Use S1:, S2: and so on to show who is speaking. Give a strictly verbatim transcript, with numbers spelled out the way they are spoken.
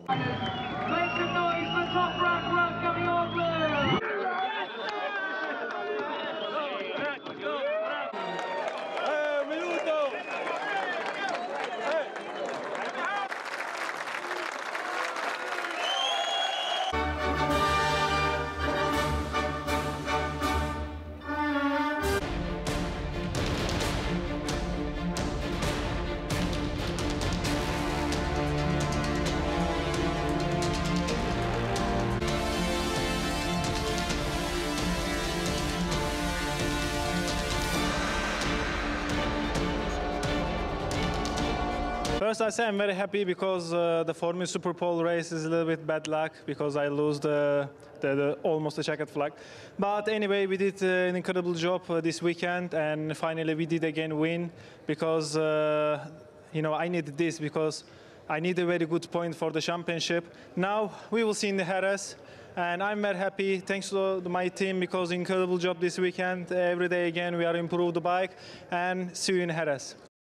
S1: Make some noise for Top Rank Razgatlioglu!
S2: First, I say I'm very happy because uh, the Formula Super Pole race is a little bit bad luck because I lose the, the, the almost the checkered flag. But anyway, we did uh, an incredible job uh, this weekend, and finally we did again win because uh, you know I needed this because I need a very good point for the championship. Now we will see in the Jerez, and I'm very happy. Thanks to my team because incredible job this weekend. Every day again we are improved the bike, and see you in Jerez.